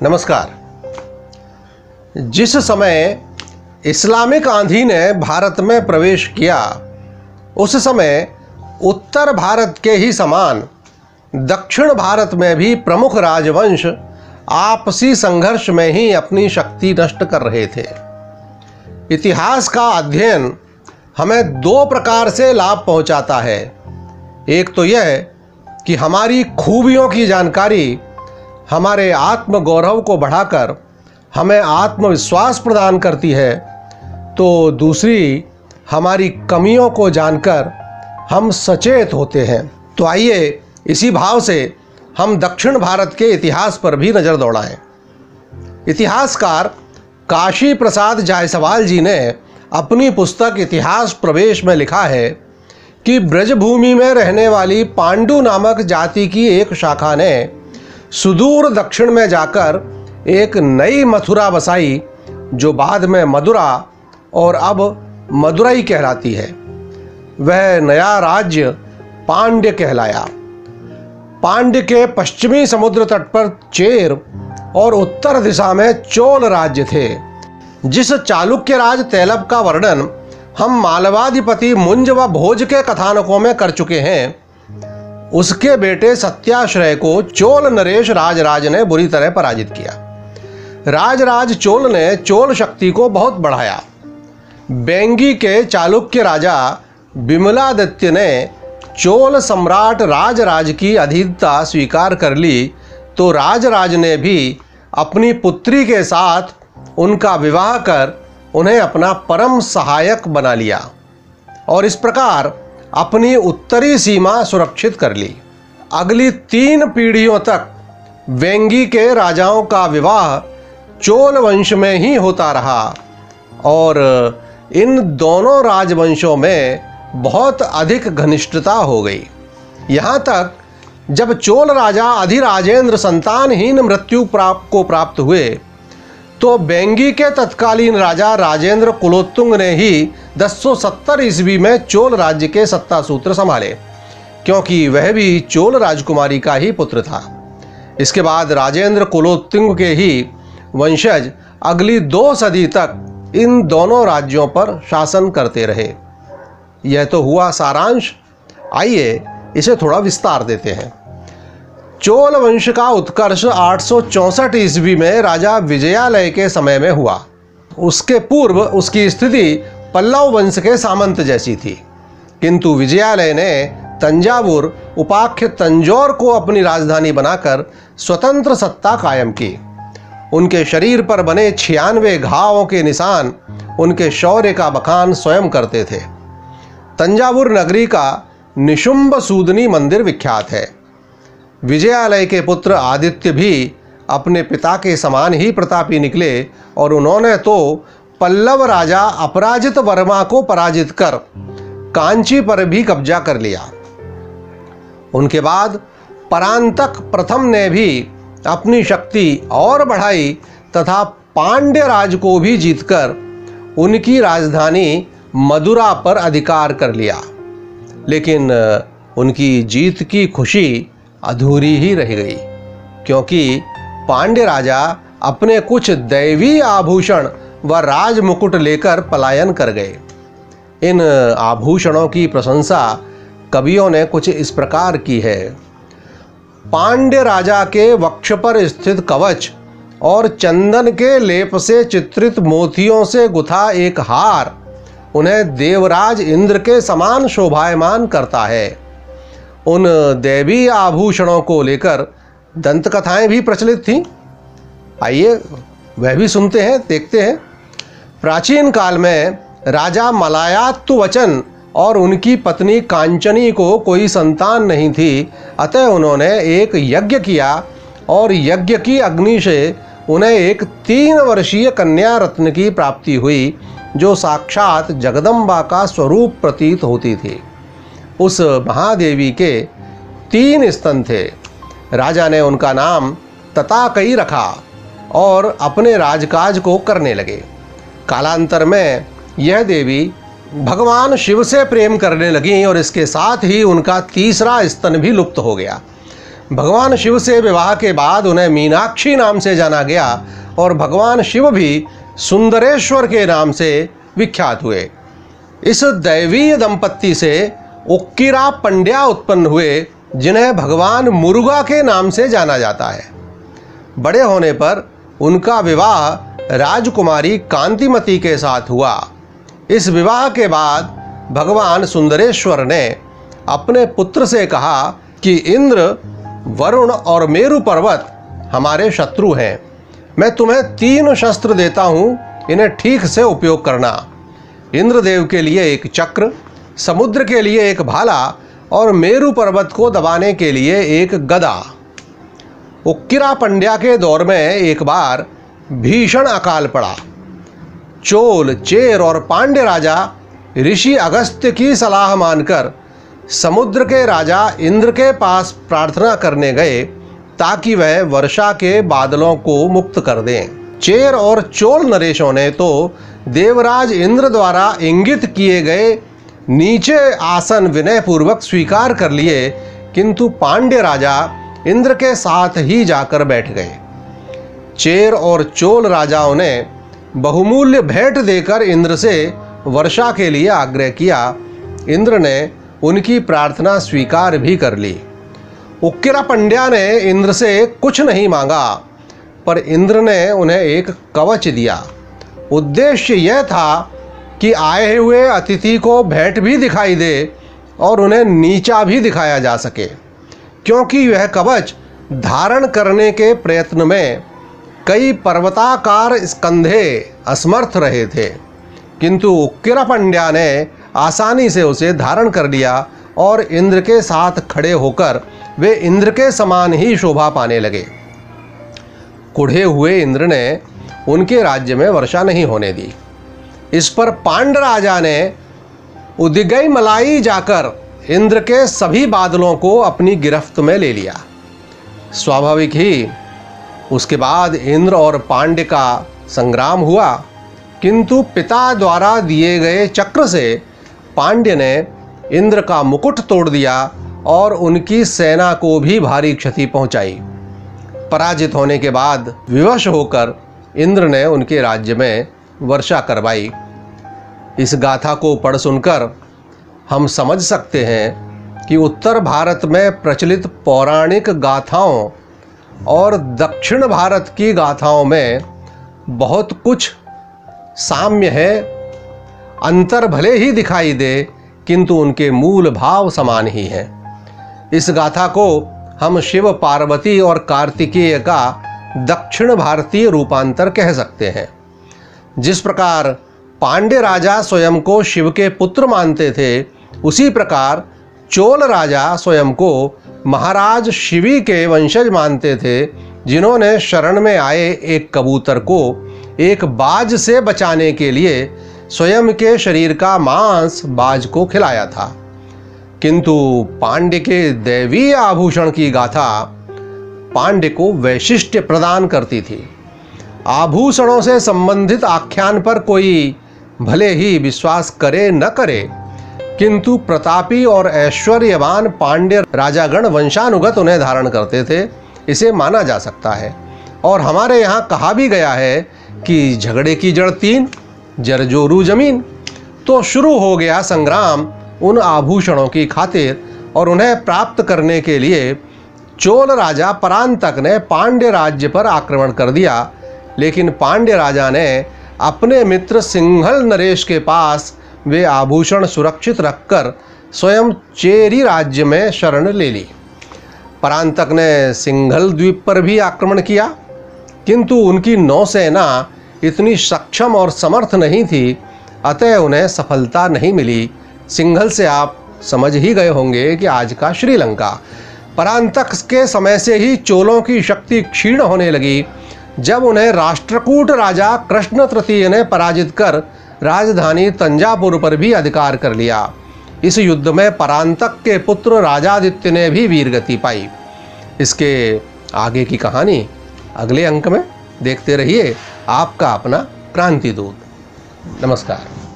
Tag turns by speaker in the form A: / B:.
A: नमस्कार। जिस समय इस्लामिक आंधी ने भारत में प्रवेश किया, उस समय उत्तर भारत के ही समान दक्षिण भारत में भी प्रमुख राजवंश आपसी संघर्ष में ही अपनी शक्ति नष्ट कर रहे थे। इतिहास का अध्ययन हमें दो प्रकार से लाभ पहुंचाता है। एक तो यह कि हमारी खूबियों की जानकारी हमारे आत्मगौरव को बढ़ाकर हमें आत्मविश्वास प्रदान करती है, तो दूसरी हमारी कमियों को जानकर हम सचेत होते हैं। तो आइए इसी भाव से हम दक्षिण भारत के इतिहास पर भी नज़र दौड़ाएं। इतिहासकार काशी प्रसाद जायसवाल जी ने अपनी पुस्तक इतिहास प्रवेश में लिखा है कि ब्रजभूमि में रहने वाली पांडु नामक जाति की एक शाखा ने सुदूर दक्षिण में जाकर एक नई मथुरा बसाई, जो बाद में मदुरा और अब मदुरई कहलाती है। वह नया राज्य पांड्य कहलाया। पांड्य के पश्चिमी समुद्र तट पर चेर और उत्तर दिशा में चोल राज्य थे। जिस चालुक्य राज तैलब का वर्णन हम मालवाधिपति मुंज व भोज के कथानकों में कर चुके हैं, उसके बेटे सत्याश्रय को चोल नरेश राजराज ने बुरी तरह पराजित किया। राजराज चोल ने चोल शक्ति को बहुत बढ़ाया। बेंगी के चालुक्य राजा विमलादित्य ने चोल सम्राट राजराज की अधीनता स्वीकार कर ली, तो राजराज ने भी अपनी पुत्री के साथ उनका विवाह कर उन्हें अपना परम सहायक बना लिया और इस प्रकार अपनी उत्तरी सीमा सुरक्षित कर ली। अगली 3 पीढ़ियों तक वेंगी के राजाओं का विवाह चोल वंश में ही होता रहा और इन दोनों राजवंशों में बहुत अधिक घनिष्ठता हो गई। यहाँ तक जब चोल राजा अधिराजेंद्र संतानहीन मृत्यु को प्राप्त हुए, तो बेंगी के तत्कालीन राजा राजेंद्र कुलोत्तुंग ने ही 1070 ईस्वी में चोल राज्य के सत्ता सूत्र संभाले, क्योंकि वह भी चोल राजकुमारी का ही पुत्र था। इसके बाद राजेंद्र कुलोत्तुंग के ही वंशज अगली 2 सदी तक इन दोनों राज्यों पर शासन करते रहे। यह तो हुआ सारांश। आइए इसे थोड़ा विस्तार देते हैं। चोल वंश का उत्कर्ष 864 ईस्वी में राजा विजयालय के समय में हुआ। उसके पूर्व उसकी स्थिति पल्लव वंश के सामंत जैसी थी, किंतु विजयालय ने तंजावुर उपाख्य तंजौर को अपनी राजधानी बनाकर स्वतंत्र सत्ता कायम की। उनके शरीर पर बने 96 घावों के निशान उनके शौर्य का बखान स्वयं करते थे। तंजावुर नगरी का निशुंभ सूदनी मंदिर विख्यात है। विजयालय के पुत्र आदित्य भी अपने पिता के समान ही प्रतापी निकले और उन्होंने तो पल्लव राजा अपराजित वर्मा को पराजित कर कांची पर भी कब्जा कर लिया। उनके बाद परांतक प्रथम ने भी अपनी शक्ति और बढ़ाई तथा पांड्य राज को भी जीतकर उनकी राजधानी मदुरा पर अधिकार कर लिया। लेकिन उनकी जीत की खुशी अधूरी ही रह गई, क्योंकि पांड्य राजा अपने कुछ दैवी आभूषण व राज मुकुट लेकर पलायन कर गए। इन आभूषणों की प्रशंसा कवियों ने कुछ इस प्रकार की है। पांड्य राजा के वक्ष पर स्थित कवच और चंदन के लेप से चित्रित मोतियों से गुथा एक हार उन्हें देवराज इंद्र के समान शोभायमान करता है। उन दैवी आभूषणों को लेकर दंत कथाएं भी प्रचलित थीं। आइए वह भी सुनते हैं, देखते हैं। प्राचीन काल में राजा मलायातुवचन और उनकी पत्नी कांचनी को कोई संतान नहीं थी, अतः उन्होंने एक यज्ञ किया और यज्ञ की अग्नि से उन्हें एक 3 वर्षीय कन्या रत्न की प्राप्ति हुई, जो साक्षात जगदम्बा का स्वरूप प्रतीत होती थी। उस महादेवी के 3 स्तन थे। राजा ने उनका नाम तताकई रखा और अपने राजकाज को करने लगे। कालांतर में यह देवी भगवान शिव से प्रेम करने लगी और इसके साथ ही उनका तीसरा स्तन भी लुप्त हो गया। भगवान शिव से विवाह के बाद उन्हें मीनाक्षी नाम से जाना गया और भगवान शिव भी सुंदरेश्वर के नाम से विख्यात हुए। इस दैवीय दंपत्ति से उक्किरा पंड्या उत्पन्न हुए, जिन्हें भगवान मुरुगा के नाम से जाना जाता है। बड़े होने पर उनका विवाह राजकुमारी कांतिमती के साथ हुआ। इस विवाह के बाद भगवान सुंदरेश्वर ने अपने पुत्र से कहा कि इंद्र, वरुण और मेरु पर्वत हमारे शत्रु हैं। मैं तुम्हें 3 शस्त्र देता हूँ, इन्हें ठीक से उपयोग करना। इंद्रदेव के लिए एक चक्र, समुद्र के लिए एक भाला और मेरु पर्वत को दबाने के लिए एक गदा। उक्किरा पंड्या के दौर में एक बार भीषण अकाल पड़ा। चोल, चेर और पांड्य राजा ऋषि अगस्त्य की सलाह मानकर समुद्र के राजा इंद्र के पास प्रार्थना करने गए ताकि वह वर्षा के बादलों को मुक्त कर दें। चेर और चोल नरेशों ने तो देवराज इंद्र द्वारा इंगित किए गए नीचे आसन विनयपूर्वक स्वीकार कर लिए, किंतु पांड्य राजा इंद्र के साथ ही जाकर बैठ गए। चेर और चोल राजाओं ने बहुमूल्य भेंट देकर इंद्र से वर्षा के लिए आग्रह किया। इंद्र ने उनकी प्रार्थना स्वीकार भी कर ली। उक्किरा पंड्या ने इंद्र से कुछ नहीं मांगा, पर इंद्र ने उन्हें एक कवच दिया। उद्देश्य यह था कि आए हुए अतिथि को भेंट भी दिखाई दे और उन्हें नीचा भी दिखाया जा सके, क्योंकि वह कवच धारण करने के प्रयत्न में कई पर्वताकार स्कंधे असमर्थ रहे थे, किंतु उक्किरा पंड्या ने आसानी से उसे धारण कर लिया और इंद्र के साथ खड़े होकर वे इंद्र के समान ही शोभा पाने लगे। कुढ़े हुए इंद्र ने उनके राज्य में वर्षा नहीं होने दी। इस पर पांड राजा ने उदिगई मलाई जाकर इंद्र के सभी बादलों को अपनी गिरफ्त में ले लिया। स्वाभाविक ही उसके बाद इंद्र और पांड्य का संग्राम हुआ, किंतु पिता द्वारा दिए गए चक्र से पांड्य ने इंद्र का मुकुट तोड़ दिया और उनकी सेना को भी भारी क्षति पहुंचाई। पराजित होने के बाद विवश होकर इंद्र ने उनके राज्य में वर्षा करवाई। इस गाथा को पढ़ सुनकर हम समझ सकते हैं कि उत्तर भारत में प्रचलित पौराणिक गाथाओं और दक्षिण भारत की गाथाओं में बहुत कुछ साम्य है। अंतर भले ही दिखाई दे, किंतु उनके मूल भाव समान ही हैं। इस गाथा को हम शिव, पार्वती और कार्तिकेय का दक्षिण भारतीय रूपांतर कह सकते हैं। जिस प्रकार पांड्य राजा स्वयं को शिव के पुत्र मानते थे, उसी प्रकार चोल राजा स्वयं को महाराज शिवी के वंशज मानते थे, जिन्होंने शरण में आए एक कबूतर को एक बाज से बचाने के लिए स्वयं के शरीर का मांस बाज को खिलाया था। किंतु पांड्य के दैवीय आभूषण की गाथा पांड्य को वैशिष्ट्य प्रदान करती थी। आभूषणों से संबंधित आख्यान पर कोई भले ही विश्वास करे न करे, किंतु प्रतापी और ऐश्वर्यवान पांड्य राजागण वंशानुगत उन्हें धारण करते थे, इसे माना जा सकता है। और हमारे यहाँ कहा भी गया है कि झगड़े की जड़ 3, जरजोरू जमीन। तो शुरू हो गया संग्राम उन आभूषणों की खातिर, और उन्हें प्राप्त करने के लिए चोल राजा परांतक ने पांड्य राज्य पर आक्रमण कर दिया। लेकिन पांड्य राजा ने अपने मित्र सिंघल नरेश के पास वे आभूषण सुरक्षित रखकर स्वयं चेरी राज्य में शरण ले ली। परांतक ने सिंघल द्वीप पर भी आक्रमण किया, किंतु उनकी नौसेना इतनी सक्षम और समर्थ नहीं थी, अतः उन्हें सफलता नहीं मिली। सिंघल से आप समझ ही गए होंगे कि आज का श्रीलंका। परांतक के समय से ही चोलों की शक्ति क्षीण होने लगी। जब उन्हें राष्ट्रकूट राजा कृष्ण तृतीय ने पराजित कर राजधानी तंजावुर पर भी अधिकार कर लिया। इस युद्ध में परांतक के पुत्र राजादित्य ने भी वीरगति पाई। इसके आगे की कहानी अगले अंक में देखते रहिए। आपका अपना क्रांति दूत। नमस्कार।